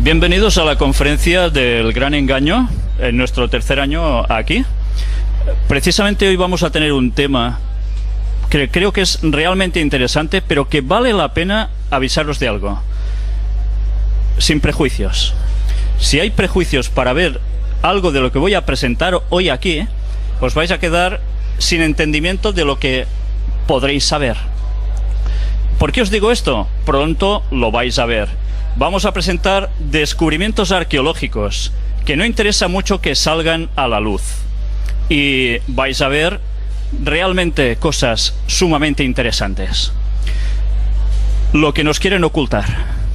Bienvenidos a la conferencia del Gran Engaño, en nuestro tercer año aquí. Precisamente hoy vamos a tener un tema que creo que es realmente interesante, pero que vale la pena avisaros de algo. Sin prejuicios. Si hay prejuicios para ver algo de lo que voy a presentar hoy aquí, os vais a quedar sin entendimiento de lo que podréis saber. ¿Por qué os digo esto? Pronto lo vais a ver. Vamos a presentar descubrimientos arqueológicos que no interesa mucho que salgan a la luz. Y vais a ver realmente cosas sumamente interesantes. Lo que nos quieren ocultar.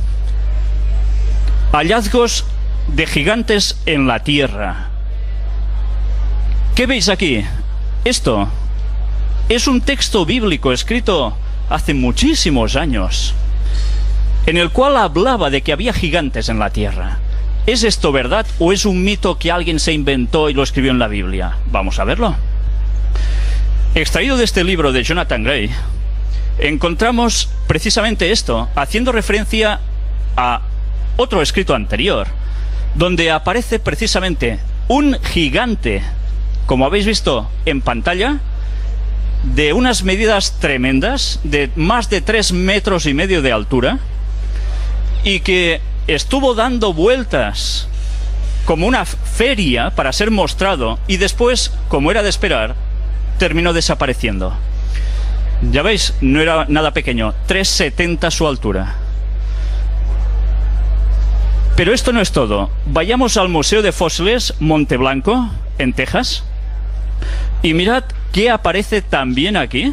Hallazgos de gigantes en la Tierra. ¿Qué veis aquí? Esto es un texto bíblico escrito hace muchísimos años, en el cual hablaba de que había gigantes en la Tierra. ¿Es esto verdad o es un mito que alguien se inventó y lo escribió en la Biblia? Vamos a verlo. Extraído de este libro de Jonathan Gray, encontramos precisamente esto, haciendo referencia a otro escrito anterior, donde aparece precisamente un gigante, como habéis visto en pantalla, de unas medidas tremendas, de más de 3,5 metros de altura, y que estuvo dando vueltas como una feria para ser mostrado, y después, como era de esperar, terminó desapareciendo. Ya veis, no era nada pequeño, 3,70 su altura. Pero esto no es todo. Vayamos al Museo de Fósiles Monte Blanco, en Texas, y mirad qué aparece también aquí.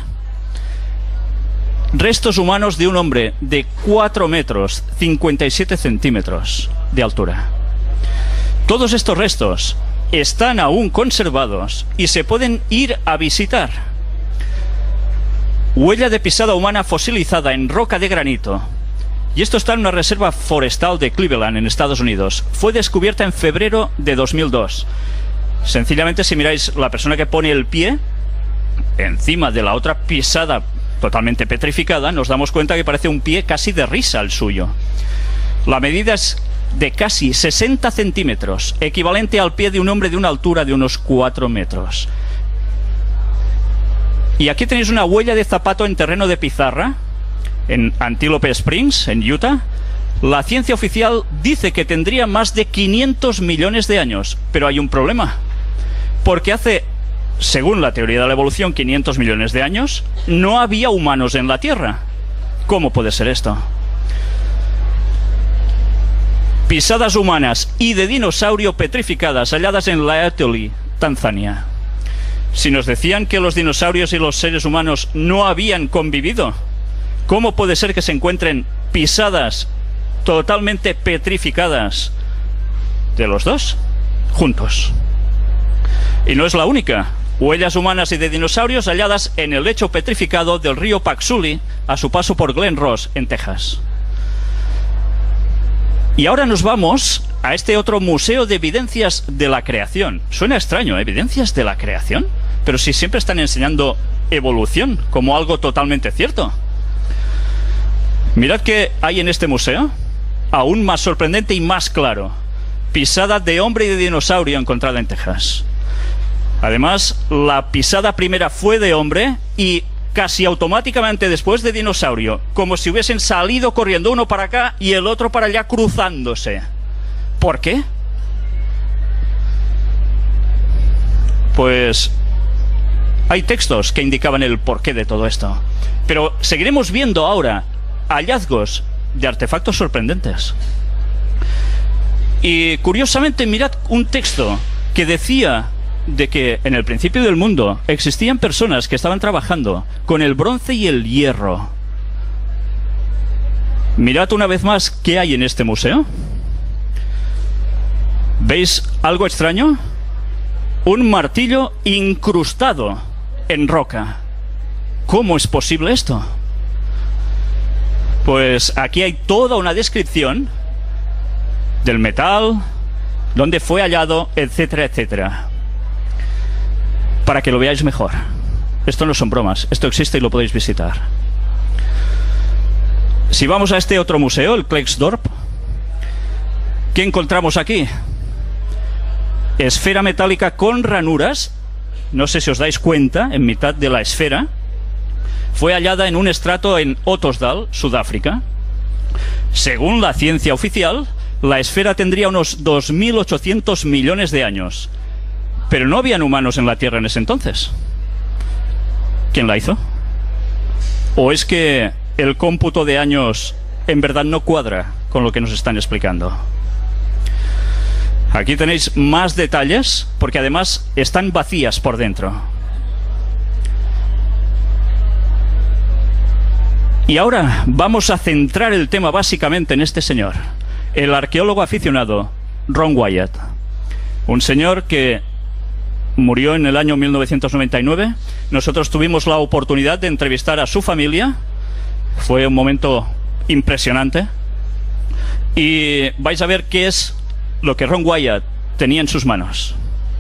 Restos humanos de un hombre de 4 metros, 57 centímetros de altura. Todos estos restos están aún conservados y se pueden ir a visitar. Huella de pisada humana fosilizada en roca de granito. Y esto está en una reserva forestal de Cleveland, en Estados Unidos. Fue descubierta en febrero de 2002. Sencillamente, si miráis la persona que pone el pie encima de la otra pisada totalmente petrificada, nos damos cuenta que parece un pie casi de risa el suyo. La medida es de casi 60 centímetros, equivalente al pie de un hombre de una altura de unos 4 metros. Y aquí tenéis una huella de zapato en terreno de pizarra, en Antelope Springs, en Utah. La ciencia oficial dice que tendría más de 500 millones de años, pero hay un problema, porque hace, según la teoría de la evolución, 500 millones de años, no había humanos en la Tierra. ¿Cómo puede ser esto? Pisadas humanas y de dinosaurio petrificadas halladas en Laetoli, Tanzania. Si nos decían que los dinosaurios y los seres humanos no habían convivido, ¿cómo puede ser que se encuentren pisadas totalmente petrificadas de los dos juntos? Y no es la única. Huellas humanas y de dinosaurios halladas en el lecho petrificado del río Paxuli a su paso por Glen Ross, en Texas. Y ahora nos vamos a este otro museo de evidencias de la creación. Suena extraño, ¿evidencias de la creación? Pero si siempre están enseñando evolución como algo totalmente cierto. Mirad qué hay en este museo, aún más sorprendente y más claro. Pisada de hombre y de dinosaurio encontrada en Texas. Además, la pisada primera fue de hombre y casi automáticamente después de dinosaurio, como si hubiesen salido corriendo uno para acá y el otro para allá cruzándose. ¿Por qué? Pues hay textos que indicaban el porqué de todo esto. Pero seguiremos viendo ahora hallazgos de artefactos sorprendentes. Y curiosamente, mirad un texto que decía de que en el principio del mundo existían personas que estaban trabajando con el bronce y el hierro. Mirad una vez más qué hay en este museo. ¿Veis algo extraño? Un martillo incrustado en roca. ¿Cómo es posible esto? Pues aquí hay toda una descripción del metal, dónde fue hallado, etcétera, etcétera, para que lo veáis mejor. Esto no son bromas, esto existe y lo podéis visitar. Si vamos a este otro museo, el Klerksdorp, ¿Qué encontramos aquí? Esfera metálica con ranuras. No sé si os dais cuenta, en mitad de la esfera. Fue hallada en un estrato en Ottosdal, Sudáfrica. Según la ciencia oficial, la esfera tendría unos 2.800 millones de años. Pero no habían humanos en la Tierra en ese entonces. ¿Quién la hizo? ¿O es que el cómputo de años en verdad no cuadra con lo que nos están explicando? Aquí tenéis más detalles, porque además están vacías por dentro. Y ahora vamos a centrar el tema básicamente en este señor, el arqueólogo aficionado Ron Wyatt. Un señor que murió en el año 1999. Nosotros tuvimos la oportunidad de entrevistar a su familia. Fue un momento impresionante. Y vais a ver qué es lo que Ron Wyatt tenía en sus manos.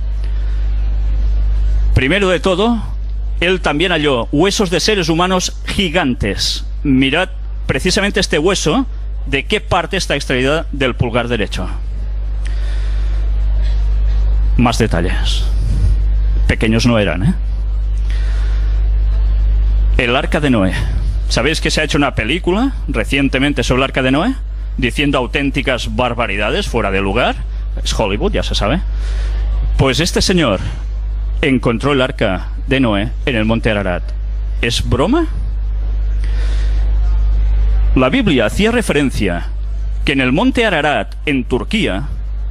Primero de todo, él también halló huesos de seres humanos gigantes. Mirad precisamente este hueso, de qué parte está extraída del pulgar derecho. Más detalles. Pequeños no eran, ¿eh? El Arca de Noé. ¿Sabéis que se ha hecho una película recientemente sobre el Arca de Noé? Diciendo auténticas barbaridades fuera de lugar. Es Hollywood, ya se sabe. Pues este señor encontró el Arca de Noé en el monte Ararat. ¿Es broma? La Biblia hacía referencia que en el monte Ararat, en Turquía,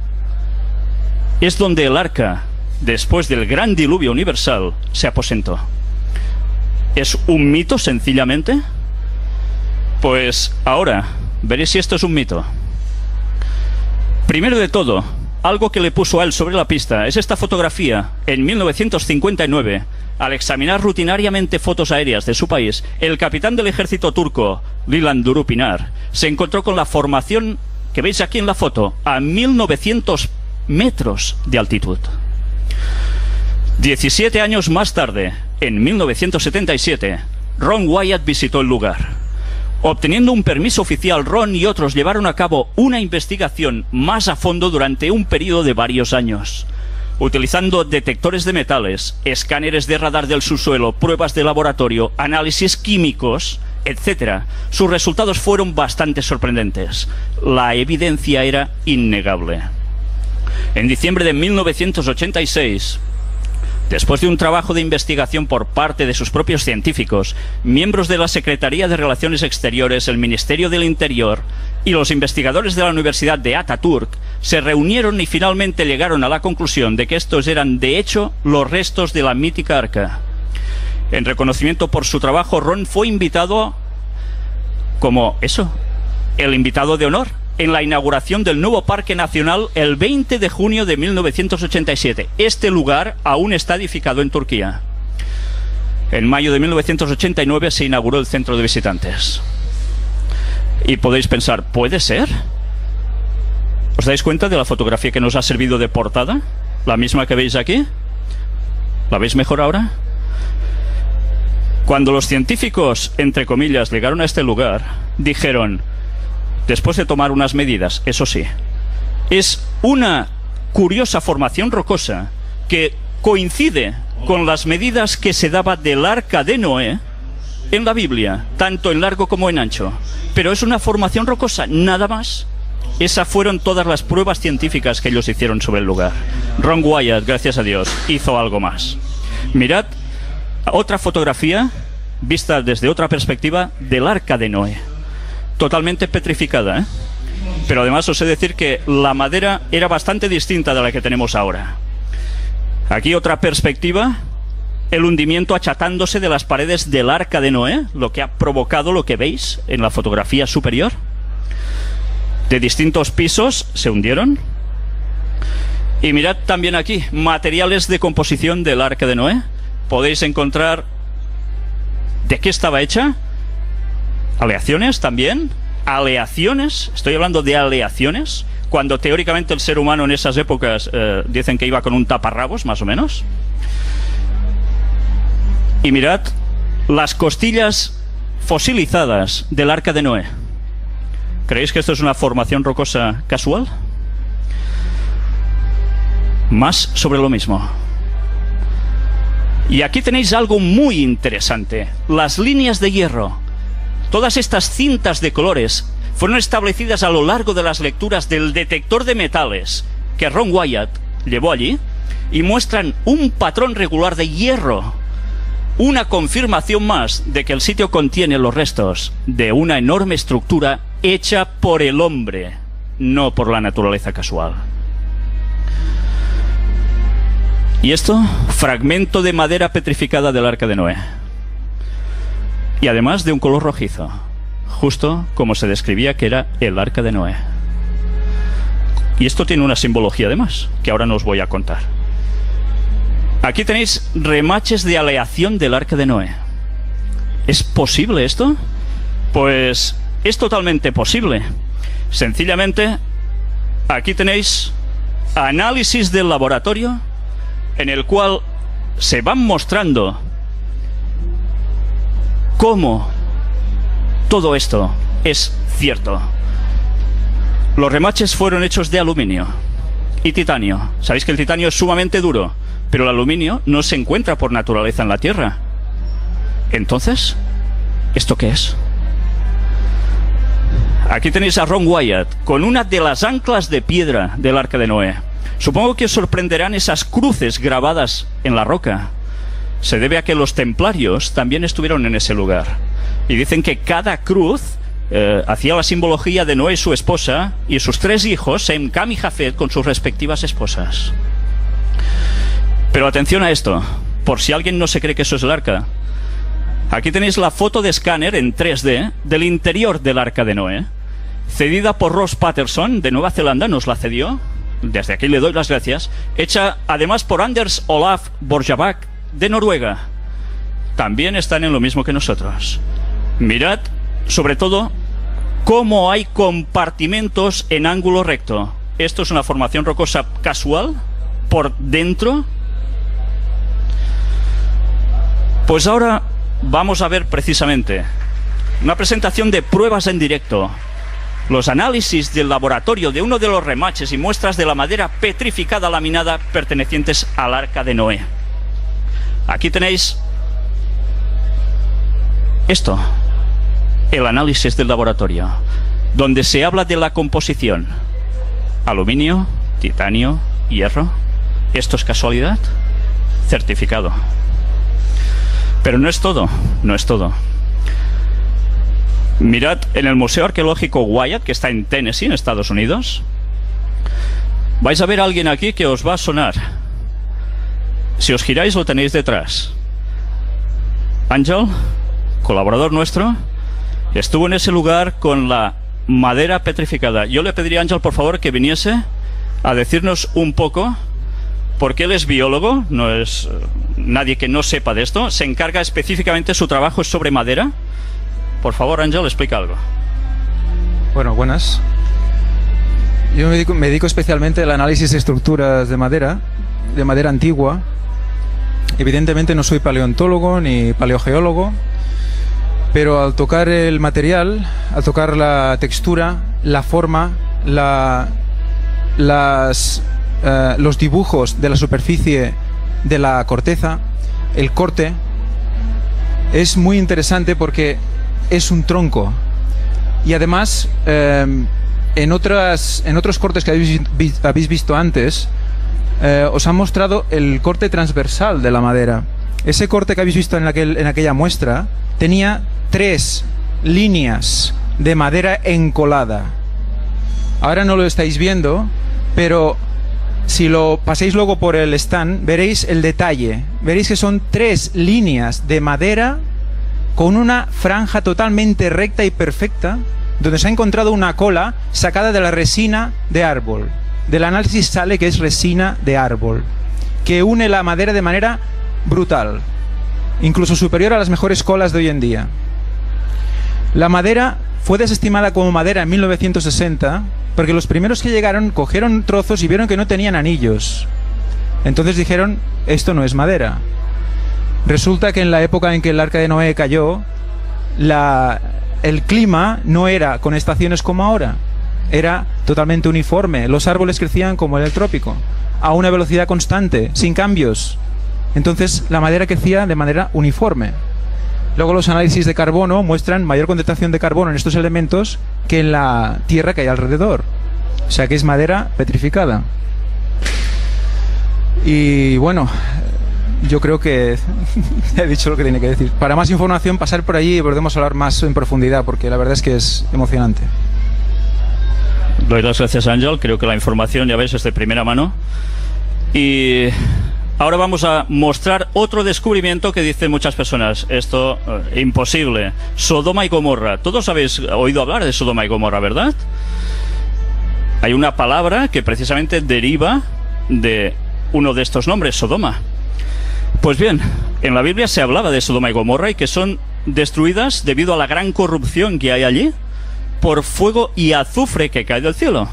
es donde el arca, después del gran diluvio universal, se aposentó. ¿Es un mito, sencillamente? Pues ahora veréis si esto es un mito. Primero de todo, algo que le puso a él sobre la pista es esta fotografía. En 1959, al examinar rutinariamente fotos aéreas de su país, el capitán del ejército turco, Lilan Durupinar, se encontró con la formación que veis aquí en la foto, a 1900 metros de altitud. 17 años más tarde, en 1977, Ron Wyatt visitó el lugar. Obteniendo un permiso oficial, Ron y otros llevaron a cabo una investigación más a fondo durante un periodo de varios años. Utilizando detectores de metales, escáneres de radar del subsuelo, pruebas de laboratorio, análisis químicos, etc., sus resultados fueron bastante sorprendentes. La evidencia era innegable. En diciembre de 1986, después de un trabajo de investigación por parte de sus propios científicos, miembros de la Secretaría de Relaciones Exteriores, el Ministerio del Interior y los investigadores de la Universidad de Ataturk se reunieron y finalmente llegaron a la conclusión de que estos eran, de hecho, los restos de la mítica arca. En reconocimiento por su trabajo, Ron fue invitado como el invitado de honor en la inauguración del nuevo Parque Nacional el 20 de junio de 1987. Este lugar aún está edificado en Turquía. En mayo de 1989 se inauguró el centro de visitantes. Y podéis pensar, ¿puede ser? ¿Os dais cuenta de la fotografía que nos ha servido de portada? ¿La misma que veis aquí? ¿La veis mejor ahora? Cuando los científicos, entre comillas, llegaron a este lugar, dijeron, después de tomar unas medidas, eso sí, es una curiosa formación rocosa que coincide con las medidas que se daba del Arca de Noé en la Biblia, tanto en largo como en ancho. Pero es una formación rocosa, nada más. Esas fueron todas las pruebas científicas que ellos hicieron sobre el lugar. Ron Wyatt, gracias a Dios, hizo algo más. Mirad otra fotografía vista desde otra perspectiva del Arca de Noé. Totalmente petrificada, ¿eh? Pero además os he de decir que la madera era bastante distinta de la que tenemos ahora. Aquí otra perspectiva, el hundimiento achatándose de las paredes del Arca de Noé, lo que ha provocado lo que veis en la fotografía superior. De distintos pisos se hundieron. Y mirad también aquí, materiales de composición del Arca de Noé. Podéis encontrar de qué estaba hecha. Aleaciones también. Aleaciones, estoy hablando de aleaciones, cuando teóricamente el ser humano en esas épocas dicen que iba con un taparrabos, más o menos. Y mirad las costillas fosilizadas del Arca de Noé. ¿Creéis que esto es una formación rocosa casual? Más sobre lo mismo. Y aquí tenéis algo muy interesante. Las líneas de hierro. Todas estas cintas de colores fueron establecidas a lo largo de las lecturas del detector de metales que Ron Wyatt llevó allí y muestran un patrón regular de hierro. Una confirmación más de que el sitio contiene los restos de una enorme estructura hecha por el hombre, no por la naturaleza casual. Y esto, fragmento de madera petrificada del Arca de Noé. Y además de un color rojizo, justo como se describía que era el Arca de Noé. Y esto tiene una simbología además, que ahora no os voy a contar. Aquí tenéis remaches de aleación del Arca de Noé. ¿Es posible esto? Pues es totalmente posible. Sencillamente, aquí tenéis análisis del laboratorio en el cual se van mostrando cómo todo esto es cierto. Los remaches fueron hechos de aluminio y titanio. Sabéis que el titanio es sumamente duro, pero el aluminio no se encuentra por naturaleza en la Tierra. Entonces, ¿esto qué es? Aquí tenéis a Ron Wyatt con una de las anclas de piedra del Arca de Noé. Supongo que os sorprenderán esas cruces grabadas en la roca. Se debe a que los templarios también estuvieron en ese lugar. Y dicen que cada cruz hacía la simbología de Noé y su esposa y sus 3 hijos, Sem, Cam y Jafet, con sus respectivas esposas. Pero atención a esto, por si alguien no se cree que eso es el arca. Aquí tenéis la foto de escáner en 3D del interior del Arca de Noé, cedida por Ross Patterson de Nueva Zelanda, nos la cedió. Desde aquí le doy las gracias. Hecha además por Anders Olaf Borjabak de Noruega. También están en lo mismo que nosotros. Mirad, sobre todo, cómo hay compartimentos en ángulo recto. Esto es una formación rocosa casual por dentro. Pues ahora vamos a ver precisamente una presentación de pruebas en directo. Los análisis del laboratorio de uno de los remaches y muestras de la madera petrificada laminada pertenecientes al Arca de Noé. Aquí tenéis esto, el análisis del laboratorio, donde se habla de la composición. Aluminio, titanio, hierro. ¿Esto es casualidad? Certificado. Pero no es todo, no es todo. Mirad en el Museo Arqueológico Wyatt, que está en Tennessee, en Estados Unidos. Vais a ver a alguien aquí que os va a sonar. Si os giráis lo tenéis detrás. Ángel, colaborador nuestro, estuvo en ese lugar con la madera petrificada. Yo le pediría a Ángel, por favor, que viniese a decirnos un poco, porque él es biólogo, no es nadie que no sepa de esto, se encarga específicamente, su trabajo es sobre madera. Por favor, Ángel, explica algo. Bueno, buenas. Yo me dedico especialmente al análisis de estructuras de madera antigua. Evidentemente no soy paleontólogo ni paleogeólogo, pero al tocar el material, al tocar la textura, la forma, los dibujos de la superficie de la corteza, el corte, es muy interesante porque es un tronco. Y además, en otros cortes que habéis visto antes, os han mostrado el corte transversal de la madera. Ese corte que habéis visto en aquella muestra tenía 3 líneas de madera encolada. Ahora no lo estáis viendo, pero si lo paséis luego por el stand, veréis el detalle. Veréis que son 3 líneas de madera con una franja totalmente recta y perfecta, donde se ha encontrado una cola sacada de la resina de árbol. Del análisis sale que es resina de árbol, que une la madera de manera brutal, incluso superior a las mejores colas de hoy en día. La madera fue desestimada como madera en 1960, porque los primeros que llegaron cogieron trozos y vieron que no tenían anillos. Entonces dijeron, esto no es madera. Resulta que en la época en que el Arca de Noé cayó, el clima no era con estaciones como ahora. era totalmente uniforme. Los árboles crecían como en el trópico, a una velocidad constante, sin cambios. Entonces la madera crecía de manera uniforme. Luego los análisis de carbono muestran mayor concentración de carbono en estos elementos que en la tierra que hay alrededor. O sea que es madera petrificada. Y bueno, yo creo que he dicho lo que tenía que decir. Para más información, pasar por allí y podemos hablar más en profundidad, porque la verdad es que es emocionante. Doy las gracias, Ángel. Creo que la información, ya ves, es de primera mano. Y ahora vamos a mostrar otro descubrimiento que dicen muchas personas. Esto, imposible. Sodoma y Gomorra. Todos habéis oído hablar de Sodoma y Gomorra, ¿verdad? Hay una palabra que precisamente deriva de uno de estos nombres, Sodoma. Pues bien, en la Biblia se hablaba de Sodoma y Gomorra y que son destruidas debido a la gran corrupción que hay allí por fuego y azufre que cae del cielo.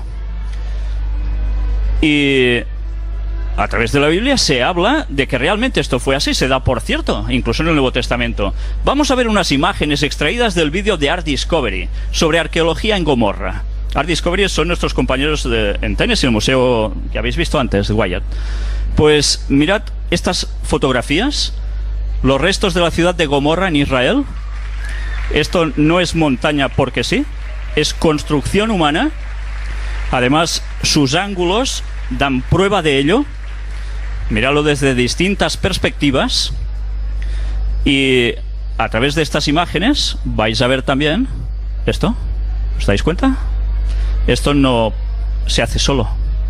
Y a través de la Biblia se habla de que realmente esto fue así, se da por cierto, incluso en el Nuevo Testamento. Vamos a ver unas imágenes extraídas del vídeo de Art Discovery sobre arqueología en Gomorra. Art Discovery son nuestros compañeros en Tennessee, el museo que habéis visto antes, de Wyatt. Pues mirad estas fotografías, los restos de la ciudad de Gomorra en Israel. Esto no es montaña porque sí, es construcción humana. Además, sus ángulos dan prueba de ello. Miradlo desde distintas perspectivas. Y a través de estas imágenes vais a ver también esto. ¿Os dais cuenta? Esto no se hace solo.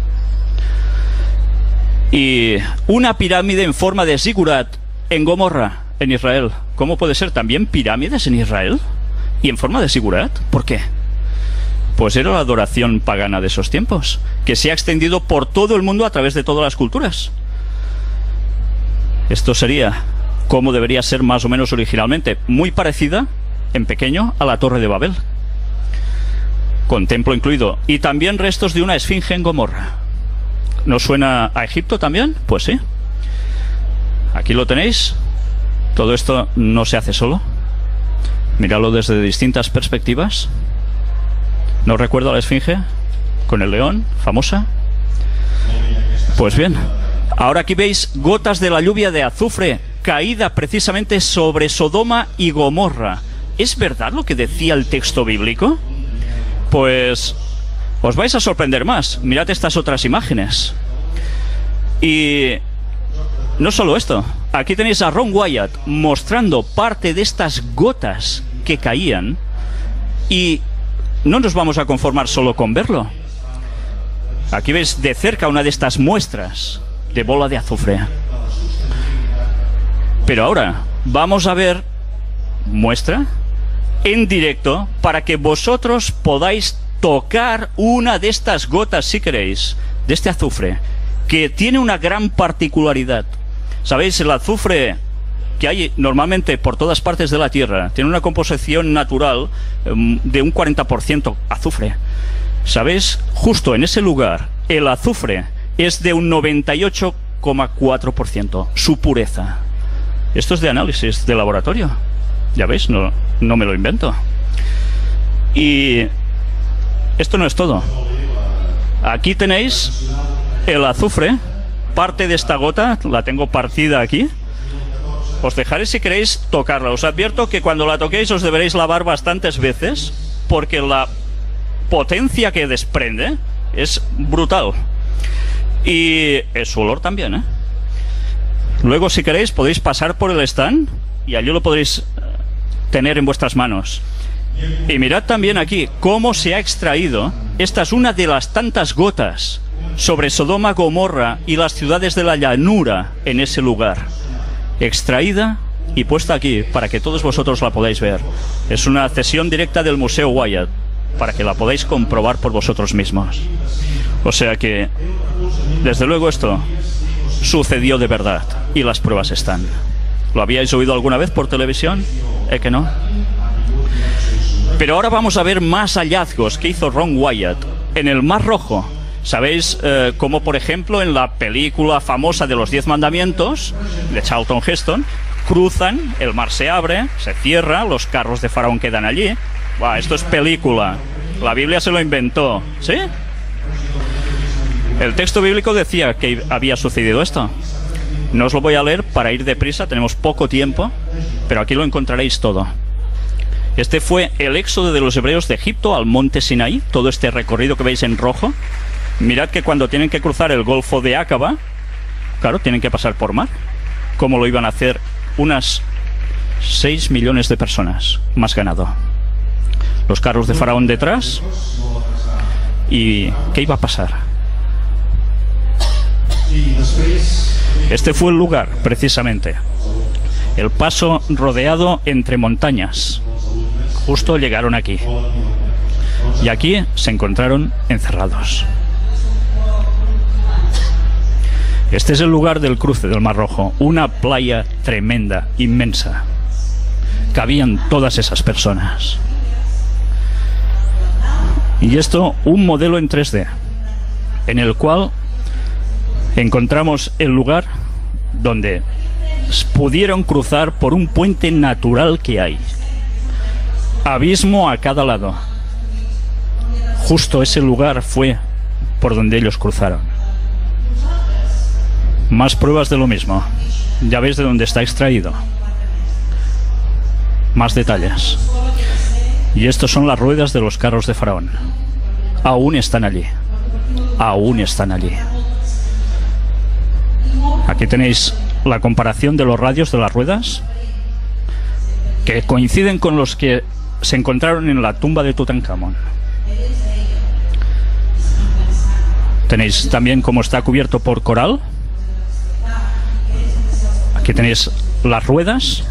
Y una pirámide en forma de zigurat en Gomorra, en Israel. ¿Cómo puede ser también pirámides en Israel? ¿Y en forma de zigurat? ¿Por qué? Pues era la adoración pagana de esos tiempos, que se ha extendido por todo el mundo a través de todas las culturas. Esto sería como debería ser más o menos originalmente, muy parecida, en pequeño, a la Torre de Babel, con templo incluido, y también restos de una esfinge en Gomorra. ¿Nos suena a Egipto también? Pues sí. Aquí lo tenéis. Todo esto no se hace solo. Miradlo desde distintas perspectivas. ¿No recuerdo a la esfinge? Con el león, famosa. Pues bien, ahora aquí veis gotas de la lluvia de azufre caída precisamente sobre Sodoma y Gomorra. ¿Es verdad lo que decía el texto bíblico? Pues os vais a sorprender más. Mirad estas otras imágenes. Y no solo esto. Aquí tenéis a Ron Wyatt mostrando parte de estas gotas que caían. Y no nos vamos a conformar solo con verlo. Aquí veis de cerca una de estas muestras de bola de azufre. Pero ahora vamos a ver muestra en directo para que vosotros podáis tocar una de estas gotas, si queréis, de este azufre, que tiene una gran particularidad. ¿Sabéis? El azufre que hay normalmente por todas partes de la Tierra tiene una composición natural de un 40% azufre. ¿Sabéis? Justo en ese lugar el azufre es de un 98,4%, su pureza. Esto es de análisis de laboratorio. Ya veis, no me lo invento. Y esto no es todo. Aquí tenéis el azufre, parte de esta gota, la tengo partida aquí. Os dejaré si queréis tocarla. Os advierto que cuando la toquéis os deberéis lavar bastantes veces, porque la potencia que desprende es brutal. Y su olor también, ¿eh? Luego, si queréis, podéis pasar por el stand y allí lo podréis tener en vuestras manos. Y mirad también aquí cómo se ha extraído. Esta es una de las tantas gotas sobre Sodoma, Gomorra y las ciudades de la llanura en ese lugar. Extraída y puesta aquí para que todos vosotros la podáis ver. Es una cesión directa del Museo Wyatt para que la podáis comprobar por vosotros mismos. O sea que, desde luego, esto sucedió de verdad y las pruebas están. ¿Lo habíais oído alguna vez por televisión? ¿Que no? Pero ahora vamos a ver más hallazgos que hizo Ron Wyatt en el Mar Rojo. ¿Sabéis? Como por ejemplo en la película famosa de los 10 mandamientos de Charlton Heston, cruzan, el mar se abre, se cierra, los carros de Faraón quedan allí. ¡Buah! Esto es película. La Biblia se lo inventó, ¿sí? El texto bíblico decía que había sucedido esto. No os lo voy a leer para ir deprisa, tenemos poco tiempo, pero aquí lo encontraréis todo. Este fue el éxodo de los hebreos de Egipto al monte Sinaí, todo este recorrido que veis en rojo. Mirad que cuando tienen que cruzar el Golfo de Aqaba, claro, tienen que pasar por mar. ¿Cómo lo iban a hacer? Unas 6 millones de personas, más ganado. Los carros de Faraón detrás. ¿Y qué iba a pasar? Este fue el lugar, precisamente. El paso rodeado entre montañas. Justo llegaron aquí. Y aquí se encontraron encerrados. Este es el lugar del cruce del Mar Rojo. Una playa tremenda, inmensa. Cabían todas esas personas. Y esto, un modelo en 3D, en el cual encontramos el lugar donde pudieron cruzar por un puente natural que hay. Abismo a cada lado. Justo ese lugar fue por donde ellos cruzaron. Más pruebas de lo mismo. Ya veis de dónde está extraído. Más detalles. Y estos son las ruedas de los carros de Faraón. Aún están allí. Aún están allí. Aquí tenéis la comparación de los radios de las ruedas, que coinciden con los que se encontraron en la tumba de Tutankamón. Tenéis también cómo está cubierto por coral. Aquí tenéis las ruedas.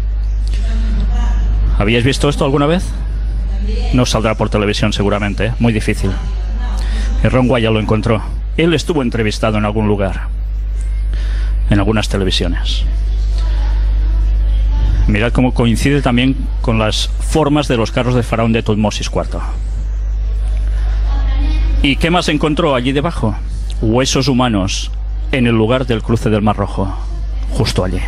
¿Habíais visto esto alguna vez? No saldrá por televisión seguramente, ¿eh? Muy difícil. Ron Wyatt lo encontró. Él estuvo entrevistado en algún lugar, en algunas televisiones. Mirad cómo coincide también con las formas de los carros de Faraón de Tutmosis IV. ¿Y qué más encontró allí debajo? Huesos humanos en el lugar del cruce del Mar Rojo, justo allí.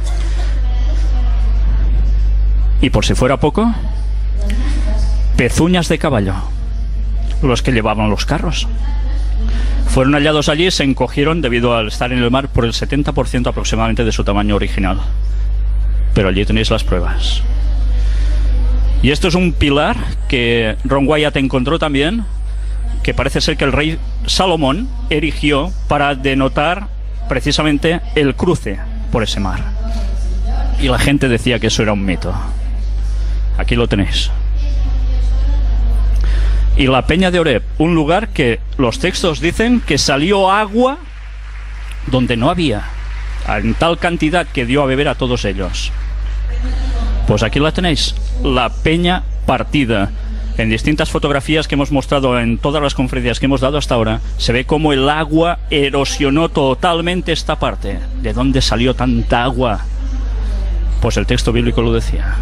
Y por si fuera poco, pezuñas de caballo, los que llevaban los carros. Fueron hallados allí y se encogieron debido al estar en el mar por el 70% aproximadamente de su tamaño original. Pero allí tenéis las pruebas. Y esto es un pilar que Ron Wyatt encontró también, que parece ser que el rey Salomón erigió para denotar precisamente el cruce por ese mar. Y la gente decía que eso era un mito. Aquí lo tenéis. Y la peña de Oreb, un lugar que los textos dicen que salió agua donde no había, en tal cantidad que dio a beber a todos ellos. Pues aquí la tenéis, la peña partida. En distintas fotografías que hemos mostrado en todas las conferencias que hemos dado hasta ahora, se ve cómo el agua erosionó totalmente esta parte. ¿De dónde salió tanta agua? Pues el texto bíblico lo decía.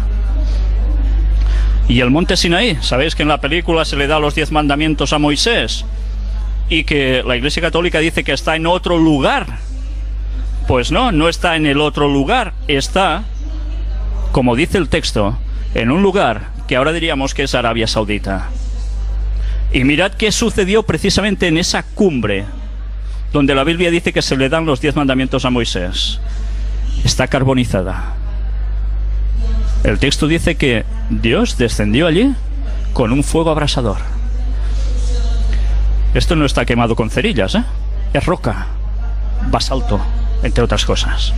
Y el monte Sinaí, sabéis que en la película se le da los 10 mandamientos a Moisés y que la Iglesia Católica dice que está en otro lugar. Pues no, no está en el otro lugar, está, como dice el texto, en un lugar que ahora diríamos que es Arabia Saudita. Y mirad qué sucedió precisamente en esa cumbre donde la Biblia dice que se le dan los 10 mandamientos a Moisés. Está carbonizada. El texto dice que Dios descendió allí con un fuego abrasador. Esto no está quemado con cerillas, ¿eh? Es roca, basalto, entre otras cosas.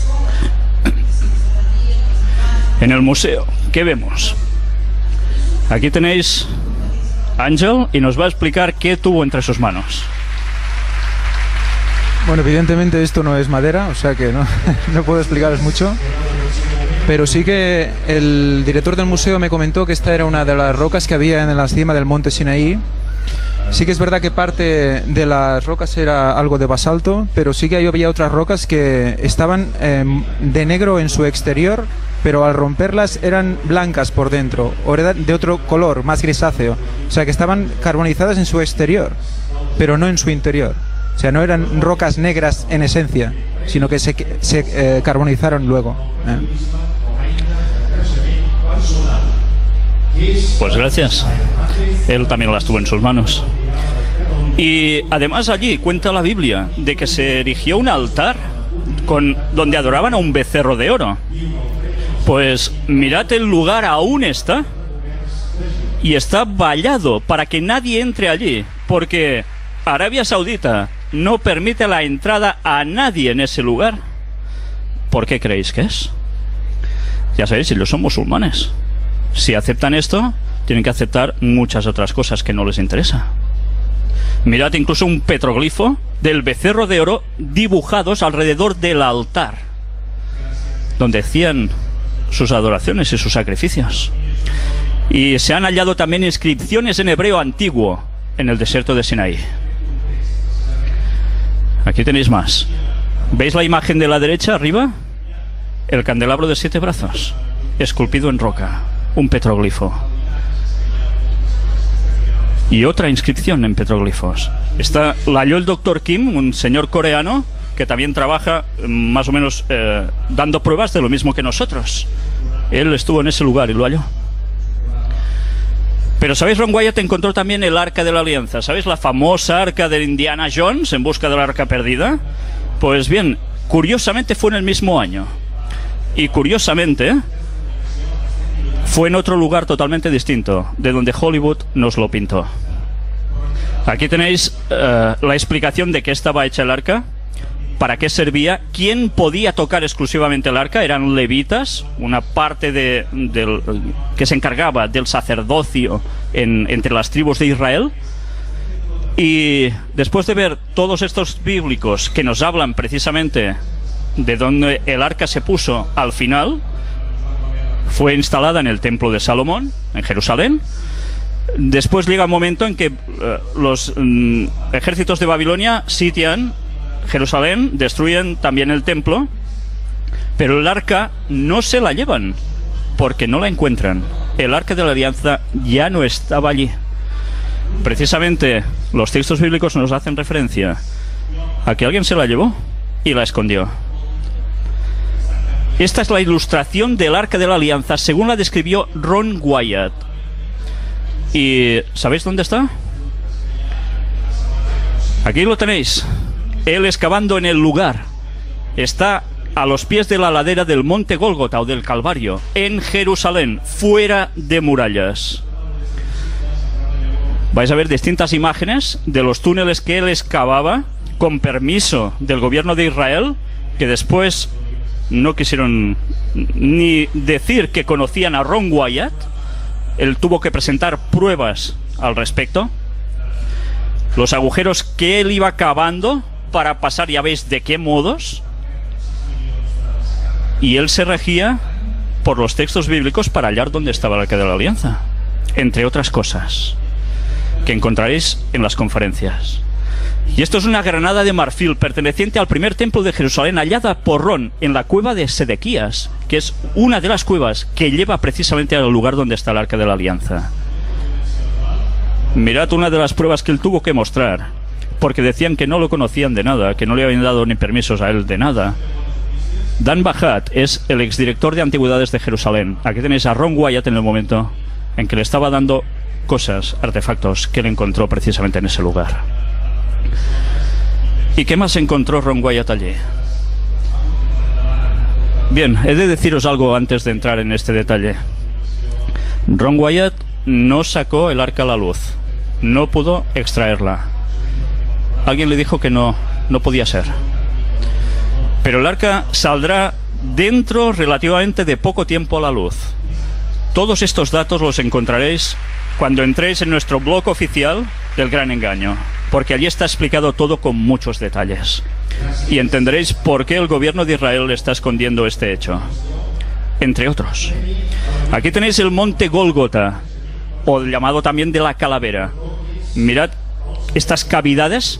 En el museo, ¿qué vemos? Aquí tenéis Ángel y nos va a explicar qué tuvo entre sus manos. Bueno, evidentemente esto no es madera, o sea que no, no puedo explicaros mucho. Pero sí que el director del museo me comentó que esta era una de las rocas que había en la cima del monte Sinaí. Sí que es verdad que parte de las rocas era algo de basalto, pero sí que había otras rocas que estaban de negro en su exterior, pero al romperlas eran blancas por dentro, o eran de otro color, más grisáceo. O sea que estaban carbonizadas en su exterior, pero no en su interior. O sea, no eran rocas negras en esencia, sino que se carbonizaron luego. Pues gracias. Él también las tuvo en sus manos. Y además allí cuenta la Biblia de que se erigió un altar donde adoraban a un becerro de oro. Pues mirad, el lugar aún está, y está vallado para que nadie entre allí, porque Arabia Saudita no permite la entrada a nadie en ese lugar. ¿Por qué creéis que es? Ya sabéis, ellos son musulmanes. Si aceptan esto, tienen que aceptar muchas otras cosas que no les interesa. Mirad incluso un petroglifo del becerro de oro dibujados alrededor del altar, donde hacían sus adoraciones y sus sacrificios. Y se han hallado también inscripciones en hebreo antiguo en el desierto de Sinaí. Aquí tenéis más. ¿Veis la imagen de la derecha arriba? El candelabro de 7 brazos, esculpido en roca, un petroglifo. Y otra inscripción en petroglifos. La halló el Dr. Kim, un señor coreano que también trabaja más o menos dando pruebas de lo mismo que nosotros. Él estuvo en ese lugar y lo halló. Pero ¿sabéis? Ron Wyatt encontró también el Arca de la Alianza. ¿Sabéis? La famosa Arca de Indiana Jones en busca del Arca perdida. Pues bien, curiosamente fue en el mismo año. Y curiosamente fue en otro lugar totalmente distinto de donde Hollywood nos lo pintó. Aquí tenéis la explicación de qué estaba hecha el arca, para qué servía, quién podía tocar exclusivamente el arca. Eran levitas, una parte que se encargaba del sacerdocio entre las tribus de Israel. Y después de ver todos estos bíblicos que nos hablan precisamente de donde el arca se puso al final, fue instalada en el templo de Salomón, en Jerusalén. Después llega un momento en que los ejércitos de Babilonia sitian Jerusalén, destruyen también el templo, pero el arca no se la llevan porque no la encuentran. El Arca de la Alianza ya no estaba allí. Precisamente los textos bíblicos nos hacen referencia a que alguien se la llevó y la escondió. Esta es la ilustración del Arca de la Alianza según la describió Ron Wyatt. ¿Y sabéis dónde está? Aquí lo tenéis. Él excavando en el lugar. Está a los pies de la ladera del monte Gólgota o del Calvario, en Jerusalén, fuera de murallas. Vais a ver distintas imágenes de los túneles que él excavaba con permiso del gobierno de Israel, que después no quisieron ni decir que conocían a Ron Wyatt. Él tuvo que presentar pruebas al respecto. Los agujeros que él iba cavando para pasar, ya veis de qué modos. Y él se regía por los textos bíblicos para hallar dónde estaba el Arca de la Alianza, entre otras cosas que encontraréis en las conferencias. Y esto es una granada de marfil perteneciente al primer templo de Jerusalén, hallada por Ron en la cueva de Sedequías, que es una de las cuevas que lleva precisamente al lugar donde está el Arca de la Alianza. Mirad una de las pruebas que él tuvo que mostrar, porque decían que no lo conocían de nada, que no le habían dado ni permisos a él de nada. Dan Bajat es el exdirector de antigüedades de Jerusalén. Aquí tenéis a Ron Wyatt en el momento en que le estaba dando cosas, artefactos que él encontró precisamente en ese lugar. ¿Y qué más encontró Ron Wyatt allí? Bien, he de deciros algo antes de entrar en este detalle. Ron Wyatt no sacó el arca a la luz, no pudo extraerla. Alguien le dijo que no podía ser. Pero el arca saldrá dentro relativamente de poco tiempo a la luz. Todos estos datos los encontraréis cuando entréis en nuestro blog oficial del Gran Engaño, porque allí está explicado todo con muchos detalles. Y entenderéis por qué el gobierno de Israel está escondiendo este hecho, entre otros. Aquí tenéis el monte Gólgota, o llamado también de la calavera. Mirad estas cavidades.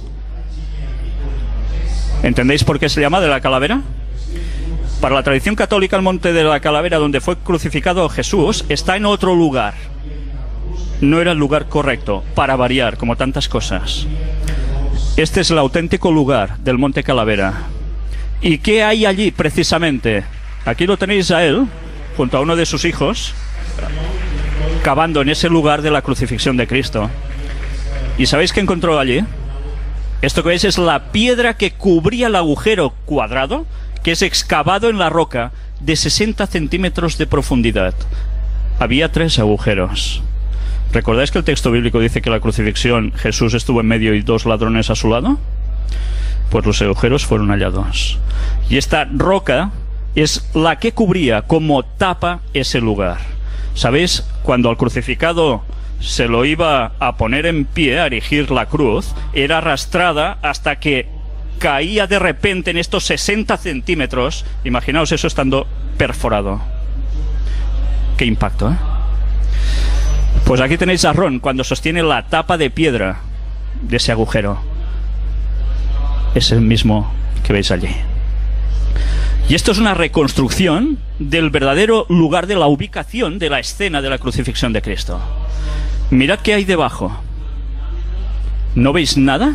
¿Entendéis por qué se llama de la calavera? Para la tradición católica, el monte de la calavera donde fue crucificado Jesús está en otro lugar. No era el lugar correcto, para variar, como tantas cosas. Este es el auténtico lugar del monte Calavera. ¿Y qué hay allí precisamente? Aquí lo tenéis a él, junto a uno de sus hijos, cavando en ese lugar de la crucifixión de Cristo. ¿Y sabéis qué encontró allí? Esto que veis es la piedra que cubría el agujero cuadrado, que es excavado en la roca, de 60 centímetros de profundidad. Había 3 agujeros. ¿Recordáis que el texto bíblico dice que la crucifixión Jesús estuvo en medio y 2 ladrones a su lado? Pues los agujeros fueron hallados. Y esta roca es la que cubría como tapa ese lugar. ¿Sabéis? Cuando al crucificado se lo iba a poner en pie, a erigir la cruz, era arrastrada hasta que caía de repente en estos 60 centímetros. Imaginaos eso estando perforado. ¡Qué impacto!, ¿eh? Pues aquí tenéis a Ron cuando sostiene la tapa de piedra de ese agujero. Es el mismo que veis allí. Y esto es una reconstrucción del verdadero lugar de la ubicación de la escena de la crucifixión de Cristo. Mirad qué hay debajo. ¿No veis nada?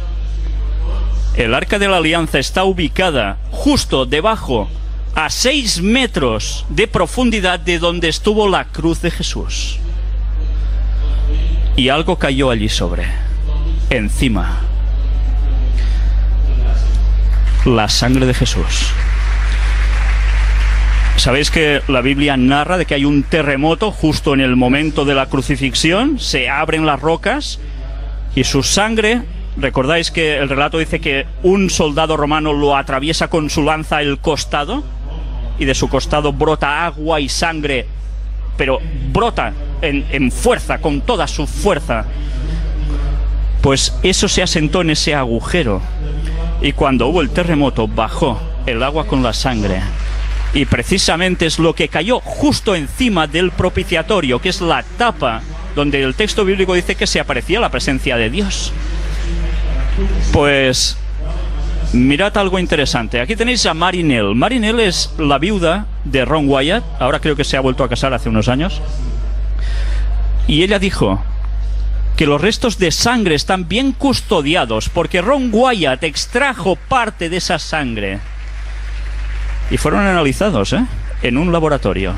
El Arca de la Alianza está ubicada justo debajo, a 6 metros de profundidad de donde estuvo la cruz de Jesús. Y algo cayó allí encima. La sangre de Jesús. ¿Sabéis que la Biblia narra de que hay un terremoto justo en el momento de la crucifixión? Se abren las rocas y su sangre, ¿recordáis que el relato dice que un soldado romano lo atraviesa con su lanza el costado? Y de su costado brota agua y sangre, pero brota en fuerza, con toda su fuerza. Pues eso se asentó en ese agujero. Y cuando hubo el terremoto, bajó el agua con la sangre. Y precisamente es lo que cayó justo encima del propiciatorio, que es la tapa donde el texto bíblico dice que se aparecía la presencia de Dios. Pues mirad algo interesante. Aquí tenéis a Marinelle. Marinelle es la viuda de Ron Wyatt. Ahora creo que se ha vuelto a casar hace unos años. Y ella dijo que los restos de sangre están bien custodiados porque Ron Wyatt extrajo parte de esa sangre. Y fueron analizados, en un laboratorio.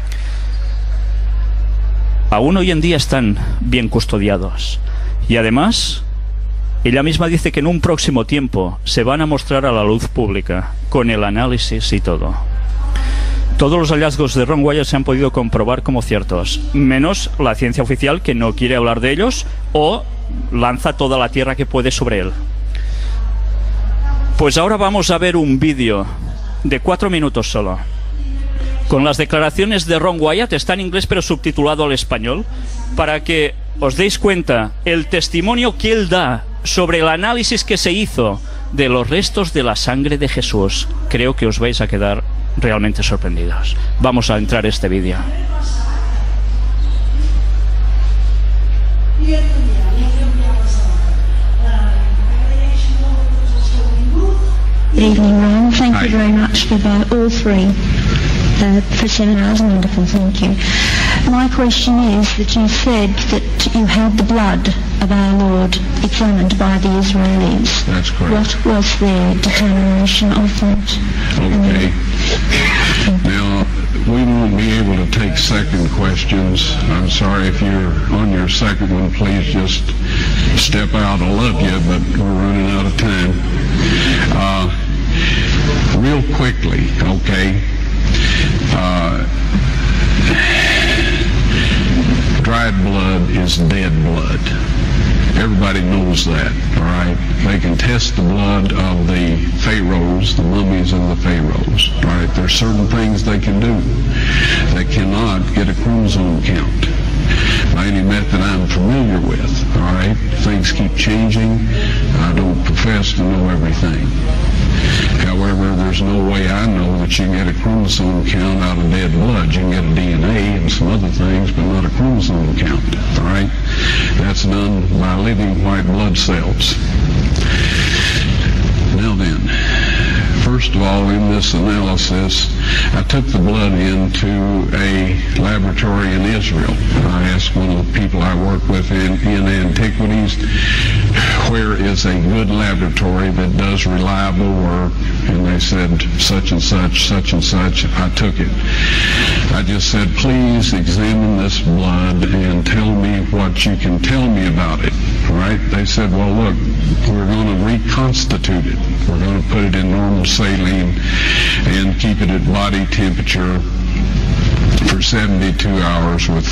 Aún hoy en día están bien custodiados. Y además, ella misma dice que en un próximo tiempo se van a mostrar a la luz pública, con el análisis y todo. Todos los hallazgos de Ron Wyatt se han podido comprobar como ciertos, menos la ciencia oficial, que no quiere hablar de ellos o lanza toda la tierra que puede sobre él. Pues ahora vamos a ver un vídeo de 4 minutos solo, con las declaraciones de Ron Wyatt. Está en inglés pero subtitulado al español, para que os deis cuenta el testimonio que él da sobre el análisis que se hizo de los restos de la sangre de Jesús. Creo que os vais a quedar realmente sorprendidos. Vamos a entrar a este vídeo. Good evening, Ron. Thank you very much for all 3 for seminars. Wonderful, thank you. My question is that you said that you had the blood of our Lord examined by the Israelis. That's correct. What was their determination of that? Okay. Now, we won't be able to take second questions. I'm sorry if you're on your second one, please just step out. I love you, but we're running out of time. Real quickly, okay. Dried blood is dead blood. Everybody knows that, all right? They can test the blood of the pharaohs, the mummies of the pharaohs, all right? There's certain things they can do. They cannot get a chromosome count by any method I'm familiar with, all right? Things keep changing. I don't profess to know everything. However, there's no way I know that you can get a chromosome count out of dead blood. You can get a DNA and some other things, but not a chromosome count, all right? That's done by living white blood cells. Now then, first of all, in this analysis, I took the blood into a laboratory in Israel. I asked one of the people I work with in antiquities, where is a good laboratory that does reliable work? And they said, such and such, such and such. I took it. I just said, please examine this blood and tell me what you can tell me about it. All right? They said, well, look, we're going to reconstitute it. We're going to put it in normal saline and keep it at body temperature for 72 hours with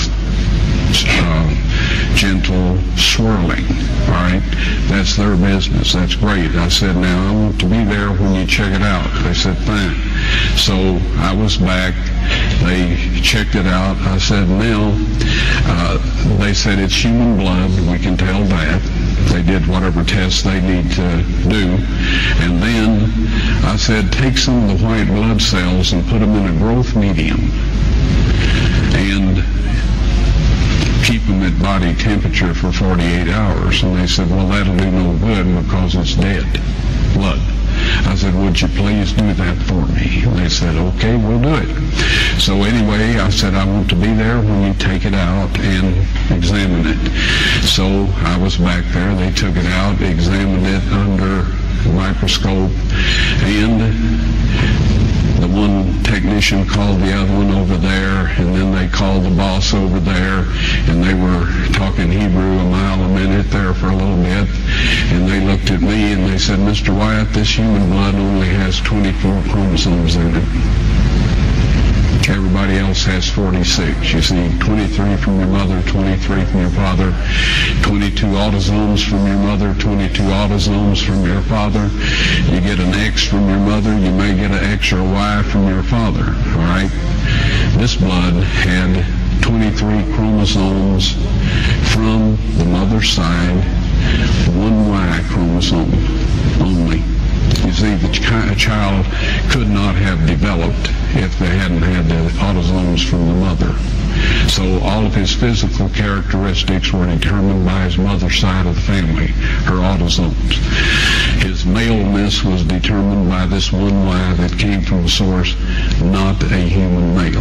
gentle swirling. All right, that's their business. That's great. I said, now I want to be there when you check it out. They said, fine. So I was back. They checked it out. I said, now, they said it's human blood. We can tell that. They did whatever tests they need to do. And then I said, take some of the white blood cells and put them in a growth medium and keep them at body temperature for 48 hours. And they said, well, that'll do no good because it's dead blood. I said, would you please do that for me? And they said, okay, we'll do it. So anyway, I said, I want to be there when you take it out and examine it. So I was back there. They took it out, examined it under the microscope, and the one technician called the other one over there, and then they called the boss over there, and they were talking Hebrew a mile a minute there for a little bit, and they looked at me and they said, Mr. Wyatt, this human blood only has 24 chromosomes in it. Everybody else has 46. You see, 23 from your mother, 23 from your father, 22 autosomes from your mother, 22 autosomes from your father. You get an X from your mother, you may get an X or a Y from your father, all right? This blood had 23 chromosomes from the mother's side, one Y chromosome only. You see, the child could not have developed if they hadn't had the autosomes from the mother. So all of his physical characteristics were determined by his mother's side of the family, her autosomes. His maleness was determined by this one Y that came from a source, not a human male.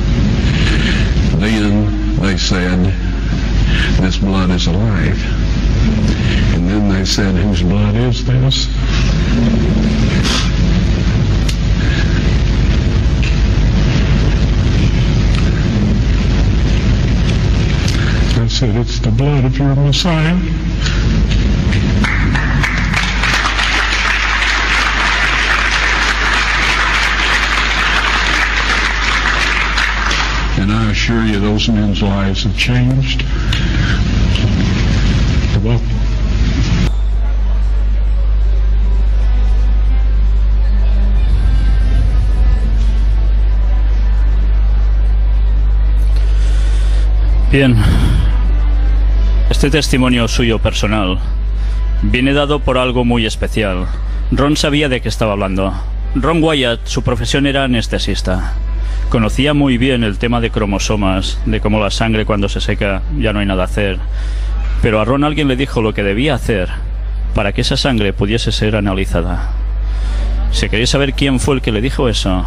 Then they said, this blood is alive. And then they said, whose blood is this? I said, it's the blood of your Messiah. And I assure you, those men's lives have changed. You're welcome. Bien, este testimonio suyo personal viene dado por algo muy especial. Ron sabía de qué estaba hablando. Ron Wyatt, su profesión era anestesista. Conocía muy bien el tema de cromosomas, de cómo la sangre cuando se seca ya no hay nada a hacer. Pero a Ron alguien le dijo lo que debía hacer para que esa sangre pudiese ser analizada. Si queréis saber quién fue el que le dijo eso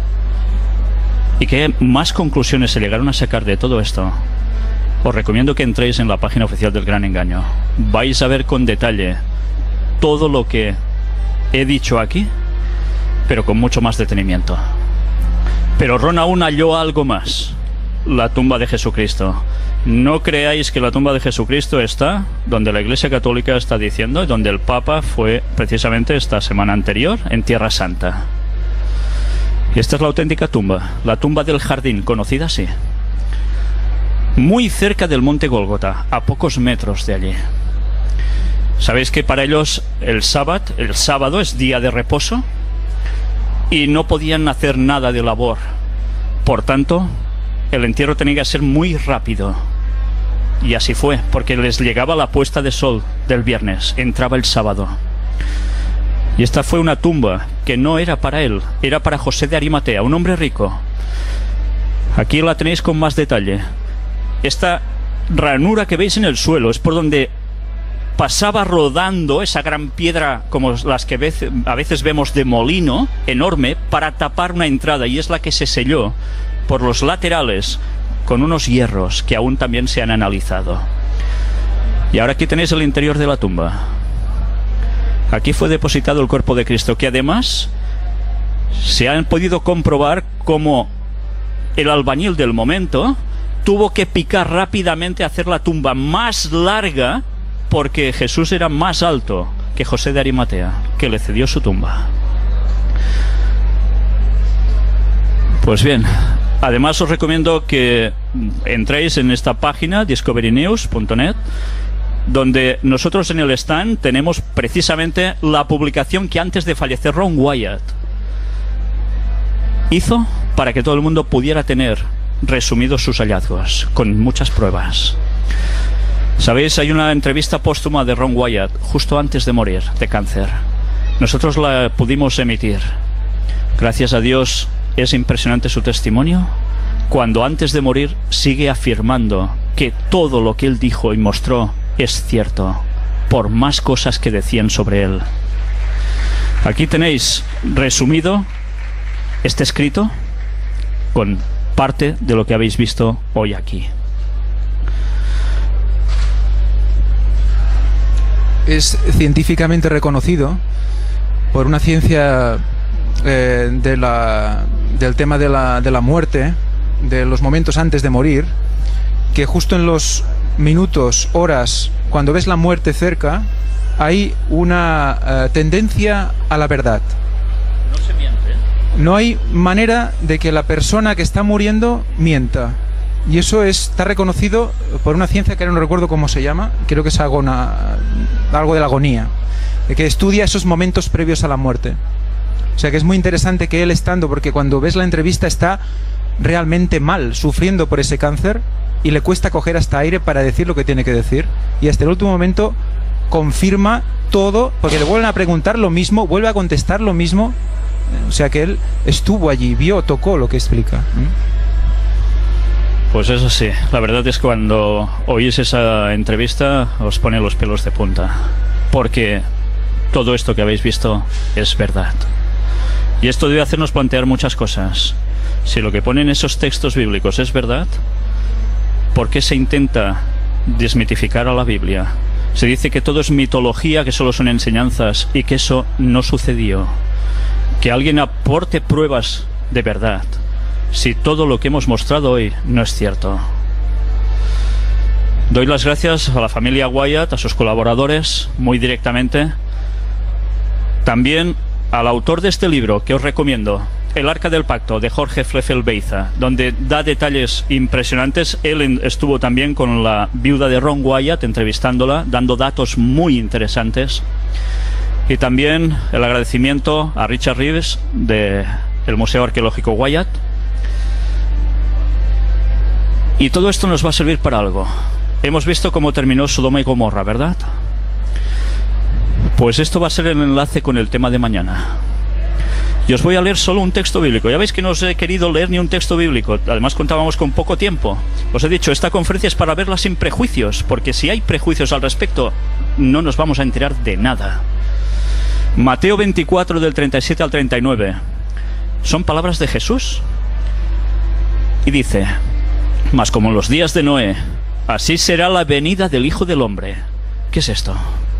y qué más conclusiones se llegaron a sacar de todo esto, os recomiendo que entréis en la página oficial del Gran Engaño. Vais a ver con detalle todo lo que he dicho aquí, pero con mucho más detenimiento. Pero Ron aún halló algo más: la tumba de Jesucristo. No creáis que la tumba de Jesucristo está donde la Iglesia Católica está diciendo, donde el Papa fue precisamente esta semana anterior, en Tierra Santa. Y esta es la auténtica tumba, la tumba del jardín, conocida así. Muy cerca del monte Gólgota, a pocos metros de allí. Sabéis que para ellos el sábado es día de reposo y no podían hacer nada de labor. Por tanto, el entierro tenía que ser muy rápido. Y así fue, porque les llegaba la puesta de sol del viernes, entraba el sábado. Y esta fue una tumba que no era para él, era para José de Arimatea, un hombre rico. Aquí la tenéis con más detalle. Esta ranura que veis en el suelo es por donde pasaba rodando esa gran piedra, como las que a veces vemos de molino, enorme, para tapar una entrada, y es la que se selló por los laterales con unos hierros que aún también se han analizado. Y ahora aquí tenéis el interior de la tumba. Aquí fue depositado el cuerpo de Cristo, que además se han podido comprobar cómo el albañil del momento tuvo que picar rápidamente, hacer la tumba más larga, porque Jesús era más alto que José de Arimatea, que le cedió su tumba. Pues bien, además os recomiendo que entréis en esta página discoverynews.net, donde nosotros en el stand tenemos precisamente la publicación que antes de fallecer Ron Wyatt hizo para que todo el mundo pudiera tener resumidos sus hallazgos, con muchas pruebas. Sabéis, hay una entrevista póstuma de Ron Wyatt justo antes de morir de cáncer. Nosotros la pudimos emitir. Gracias a Dios, es impresionante su testimonio, cuando antes de morir sigue afirmando que todo lo que él dijo y mostró es cierto, por más cosas que decían sobre él. Aquí tenéis resumido este escrito con parte de lo que habéis visto hoy aquí. Es científicamente reconocido por una ciencia del tema de la muerte, de los momentos antes de morir, que justo en los minutos, horas, cuando ves la muerte cerca, hay una tendencia a la verdad. No se miente. No hay manera de que la persona que está muriendo mienta. Y eso está reconocido por una ciencia que ahora no recuerdo cómo se llama, creo que es algo de la agonía, que estudia esos momentos previos a la muerte. O sea que es muy interesante que él estando, porque cuando ves la entrevista está realmente mal, sufriendo por ese cáncer, y le cuesta coger hasta aire para decir lo que tiene que decir, y hasta el último momento confirma todo, porque le vuelven a preguntar lo mismo, vuelve a contestar lo mismo. O sea que él estuvo allí, vio, tocó lo que explica. Pues eso sí, la verdad es que cuando oís esa entrevista os pone los pelos de punta, porque todo esto que habéis visto es verdad. Y esto debe hacernos plantear muchas cosas. Si lo que ponen esos textos bíblicos es verdad, ¿por qué se intenta desmitificar a la Biblia? Se dice que todo es mitología, que solo son enseñanzas y que eso no sucedió. Que alguien aporte pruebas de verdad, si todo lo que hemos mostrado hoy no es cierto. Doy las gracias a la familia Wyatt, a sus colaboradores, muy directamente. También al autor de este libro, que os recomiendo, El Arca del Pacto, de Jorge Fleffel Beiza, donde da detalles impresionantes. Él estuvo también con la viuda de Ron Wyatt, entrevistándola, dando datos muy interesantes. Y también el agradecimiento a Richard Reeves, del Museo Arqueológico Wyatt. Y todo esto nos va a servir para algo. Hemos visto cómo terminó Sodoma y Gomorra, ¿verdad? Pues esto va a ser el enlace con el tema de mañana. Y os voy a leer solo un texto bíblico. Ya veis que no os he querido leer ni un texto bíblico. Además contábamos con poco tiempo. Os he dicho, esta conferencia es para verla sin prejuicios, porque si hay prejuicios al respecto, no nos vamos a enterar de nada. Mateo 24, del 37 al 39. Son palabras de Jesús. Y dice: mas como en los días de Noé, así será la venida del Hijo del Hombre. ¿Qué es esto?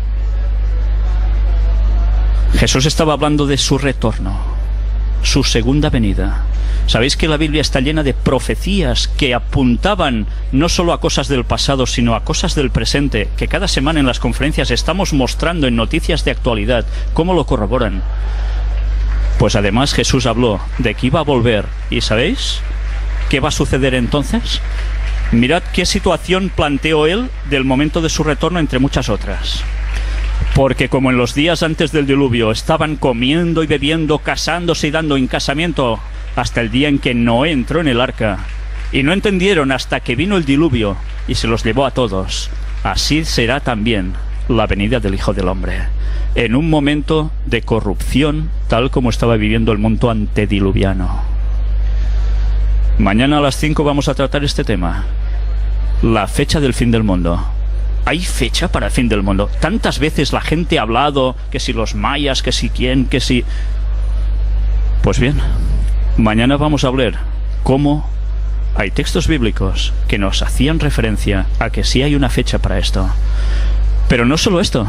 Jesús estaba hablando de su retorno, su segunda venida. Sabéis que la Biblia está llena de profecías que apuntaban no solo a cosas del pasado, sino a cosas del presente, que cada semana en las conferencias estamos mostrando en noticias de actualidad cómo lo corroboran. Pues además Jesús habló de que iba a volver. ¿Y sabéis qué va a suceder entonces? Mirad qué situación planteó él del momento de su retorno, entre muchas otras. Porque como en los días antes del diluvio estaban comiendo y bebiendo, casándose y dando en casamiento hasta el día en que Noé entró en el arca, y no entendieron hasta que vino el diluvio y se los llevó a todos, así será también la venida del Hijo del Hombre, en un momento de corrupción tal como estaba viviendo el mundo antediluviano. Mañana a las 5 vamos a tratar este tema, la fecha del fin del mundo. ¿Hay fecha para el fin del mundo? Tantas veces la gente ha hablado que si los mayas, que si quién, que si... Pues bien, mañana vamos a hablar cómo hay textos bíblicos que nos hacían referencia a que sí hay una fecha para esto. Pero no solo esto.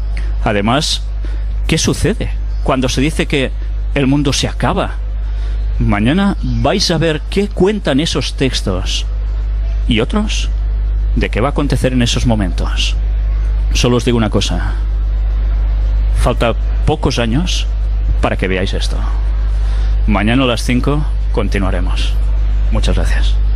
Además, ¿qué sucede cuando se dice que el mundo se acaba? Mañana vais a ver qué cuentan esos textos y otros de qué va a acontecer en esos momentos. Solo os digo una cosa: falta pocos años para que veáis esto. Mañana a las 5 continuaremos. Muchas gracias.